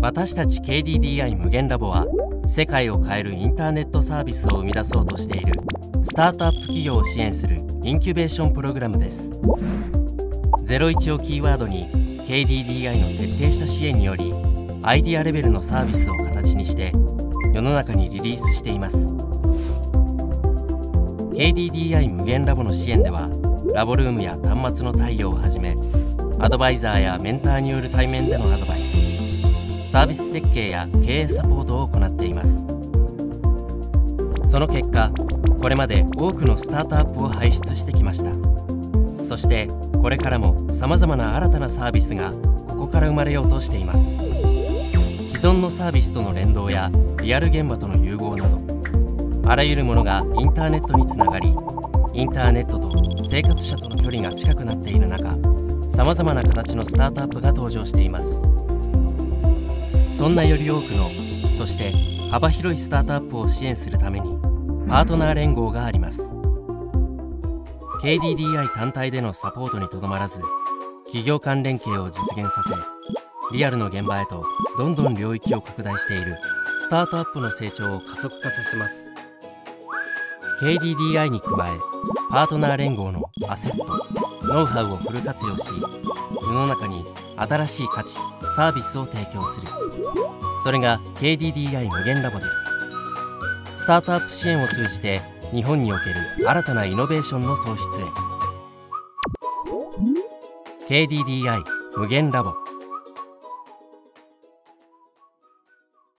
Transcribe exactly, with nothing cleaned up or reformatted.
私たち ケーディーディーアイ 無限ラボは世界を変えるインターネットサービスを生み出そうとしているスタートアップ企業を支援するインキュベーションプログラムです。ゼロイチをキーワードに ケーディーディーアイ の徹底した支援によりアイディアレベルのサービスを形にして世の中にリリースしています。 ケーディーディーアイ 無限ラボの支援ではラボルームや端末の対応をはじめアドバイザーやメンターによる対面でのアドバイス、サービス設計や経営サポートを行っています。その結果、これまで多くのスタートアップを輩出してきました。そしてこれからもさまざまな新たなサービスがここから生まれようとしています。既存のサービスとの連動やリアル現場との融合など、あらゆるものがインターネットにつながり、インターネットと生活者との距離が近くなっている中、さまざまな形のスタートアップが登場しています。そんなより多くの、そして幅広いスタートアップを支援するためにパートナー連合があります。 ケーディーディーアイ 単体でのサポートにとどまらず、企業間連携を実現させ、リアルの現場へとどんどん領域を拡大しているスタートアップの成長を加速化させます。 ケーディーディーアイ に加え、パートナー連合のアセット、ノウハウをフル活用し、世の中に新しい価値、サービスを提供する。それが ケーディーディーアイ 無限ラボです。スタートアップ支援を通じて日本における新たなイノベーションの創出へ。 ケーディーディーアイ 無限ラボ。